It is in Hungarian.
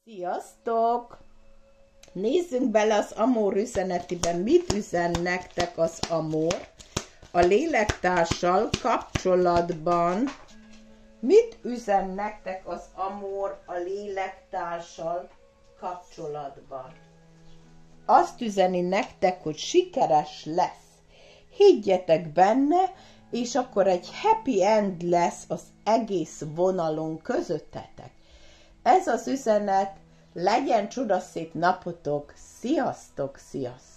Sziasztok! Nézzünk bele az Amor üzenetiben, mit üzen nektek az Amor a lélektársal kapcsolatban. Mit üzen nektek az Amor a lélektársal kapcsolatban? Azt üzeni nektek, hogy sikeres lesz. Higgyetek benne, és akkor egy happy end lesz az egész vonalon közöttetek. Ez az üzenet, legyen csodaszép napotok, sziasztok, sziasztok!